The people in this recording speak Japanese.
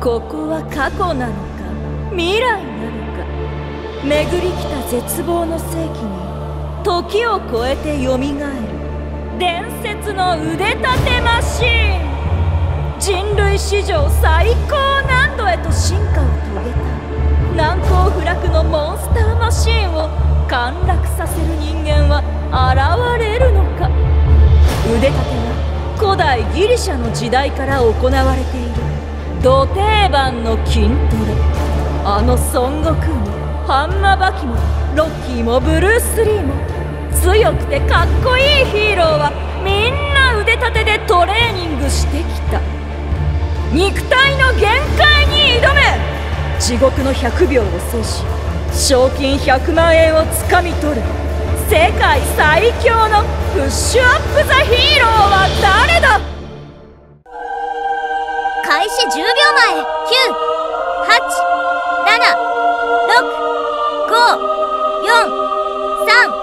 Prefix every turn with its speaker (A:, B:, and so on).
A: ここは過去なのか未来なのか、巡り来た絶望の世紀に時を超えてよみがえる伝説の腕立てマシーン。人類史上最高難度へと進化を遂げた難攻不落のモンスターマシーンを陥落させる人間は現れるのか。腕立ては古代ギリシャの時代から行われているド定番の筋トレ。あの孫悟空もハンマバキもロッキーもブルース・リーも強くてかっこいいヒーローはみんな腕立てでトレーニングしてきた。肉体の限界に挑め。地獄の100秒を制し賞金100万円をつかみ取る世界最強のプッシュアップ・ザ・ヒーローは誰だ。
B: 開始10秒前。9、8、7、6、5、4、3、